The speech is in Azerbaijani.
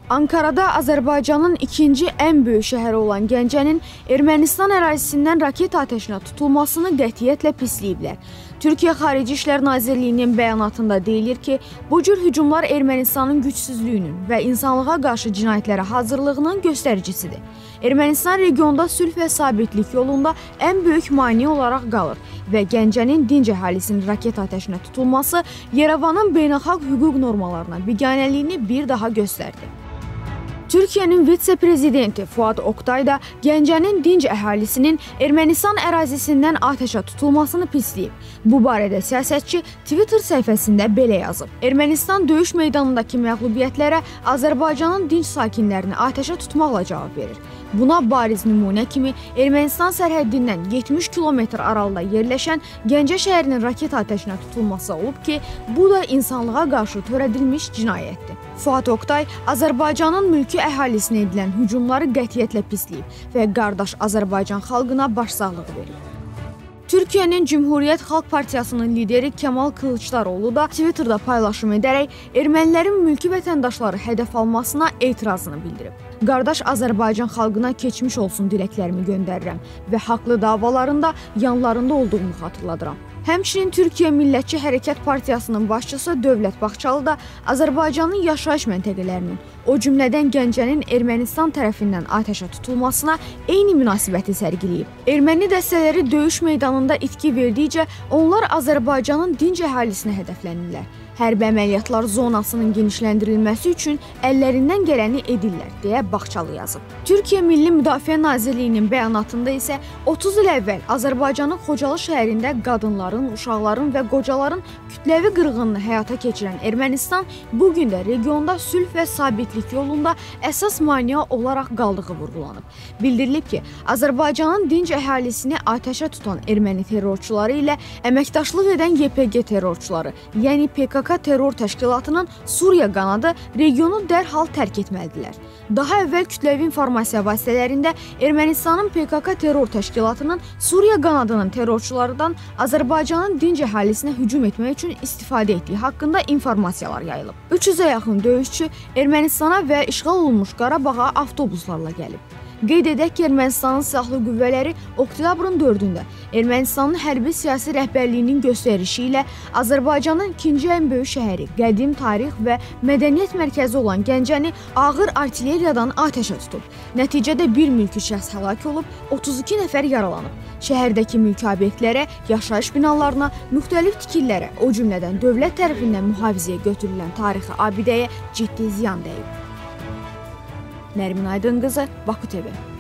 Ankara'da Azərbaycanın ikinci ən böyük şəhəri olan Gəncənin Ermənistan ərazisindən raket atəşinə tutulmasını qətiyyətlə pisləyiblər. Türkiyə Xarici İşlər Nazirliyinin bəyanatında deyilir ki, bu cür hücumlar Ermənistanın gücsüzlüyünün və insanlığa qarşı cinayətlərə hazırlığının göstəricisidir. Ermənistan regionda sülh və sabitlik yolunda ən böyük maneə olaraq qalır və Gəncənin dinc əhalisinin raket atəşinə tutulması Yerevanın beynəlxalq hüquq normalarına biganəliyini bir daha göstərdi. Türkiyənin vitse-prezidenti Fuad Oktay da Gəncənin dinc əhalisinin Ermənistan ərazisindən atəşə tutulmasını pisləyib. Bu barədə siyasətçi Twitter səhifəsində belə yazıb. Ermənistan döyüş meydanındakı məğlubiyyətlərə Azərbaycanın dinc sakinlərini atəşə tutmaqla cavab verir. Buna bariz nümunə kimi Ermənistan sərhəddindən 70 kilometr aralıda yerləşən Gəncə şəhərinin raket atəşinə tutulması olub ki, bu da insanlığa qarşı törədilmiş cinayətdir. Fuad Oktay Azərbaycanın mülki əhalisinə edilən hücumları qətiyyətlə pisləyib və qardaş Azərbaycan xalqına başsağlığı verib. Türkiyənin Cümhuriyyət Xalq Partiyasının lideri Kemal Kılıçdaroğlu da Twitterda paylaşım edərək ermənilərin mülki vətəndaşları hədəf almasına etirazını bildirib. Qardaş Azərbaycan xalqına keçmiş olsun diləklərimi göndərirəm və haqlı davalarında yanlarında olduğumu xatırladıram. Həmçinin Türkiyə Millətçi Hərəkat Partiyasının başçısı Dövlət Baxçalı da Azərbaycanın yaşayış məntəqələrinin, o cümlədən Gəncənin Ermənistan tərəfindən atəşə tutulmasına eyni münasibəti sərgiləyib. Erməni dəstələri döyüş meydanında itki verdikcə onlar Azərbaycanın dinc əhalisinə hədəflənirlər. Hərbi əməliyyatlar zonasının genişləndirilməsi üçün əllərindən gələni edirlər, deyə Baxçalı yazıb. Türkiyə Milli Müdafiə Nazirliyinin bəyanatında isə 30 il əvvəl Azərbaycanın Xocalı şəhərində qadınların, uşaqların və qocaların kütləvi qırğınını həyata keçirən Ermənistan bugün də regionda sülh və sabitlik yolunda əsas maneə olaraq qaldığı vurğulanıb. Bildirilib ki, Azərbaycanın dinc əhalisini atəşə tutan erməni terrorçuları ilə əməkdaşlıq edən YPG terrorçuları, yəni PKK terror təşkilatının Suriya qanadı regionu dərhal tərk etməlidirlər. Daha əvvəl kütləvi informasiya vasitələrində Ermənistanın PKK terror təşkilatının Suriya qanadının terrorçularından Azərbaycanın dinc əhalisinə hücum etmək üçün istifadə etdiyi haqqında informasiyalar yayılıb. 300-ə yaxın döyüşçü Ermənistana və işğal olunmuş Qarabağa avtobuslarla gəlib. Qeyd edək ki, Ermənistanın silahlı qüvvələri oktyabrın 4-də Ermənistanın hərbi siyasi rəhbərliyinin göstərişi ilə Azərbaycanın ikinci ən böyük şəhəri, qədim tarix və mədəniyyət mərkəzi olan Gəncəni ağır artilleriyadan atəşə tutub. Nəticədə bir mülki şəxs həlak olub, 32 nəfər yaralanıb. Şəhərdəki mülki obyektlərə, yaşayış binalarına, müxtəlif tikililərə, o cümlədən dövlət tərəfindən mühafizəyə götürülən tarixi abidəyə ciddi ziyan dəyib. Nərmin Aydın qızı, Baku TV.